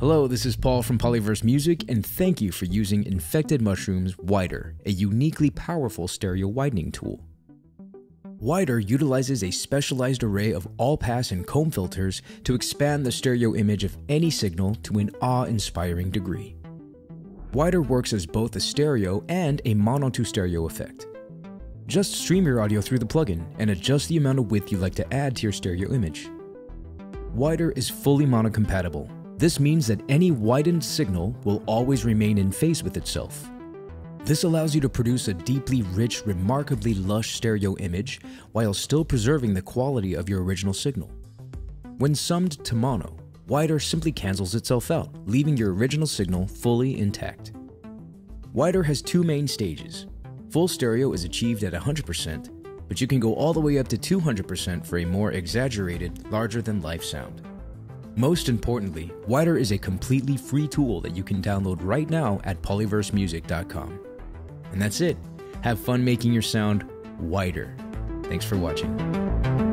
Hello, this is Paul from Polyverse Music, and thank you for using Infected Mushroom's Wider, a uniquely powerful stereo widening tool. Wider utilizes a specialized array of all-pass and comb filters to expand the stereo image of any signal to an awe-inspiring degree. Wider works as both a stereo and a mono-to-stereo effect. Just stream your audio through the plugin and adjust the amount of width you'd like to add to your stereo image. Wider is fully mono-compatible. This means that any widened signal will always remain in phase with itself. This allows you to produce a deeply rich, remarkably lush stereo image while still preserving the quality of your original signal. When summed to mono, Wider simply cancels itself out, leaving your original signal fully intact. Wider has two main stages. Full stereo is achieved at 100%, but you can go all the way up to 200% for a more exaggerated, larger-than-life sound. Most importantly, Wider is a completely free tool that you can download right now at polyversemusic.com. And that's it. Have fun making your sound wider. Thanks for watching.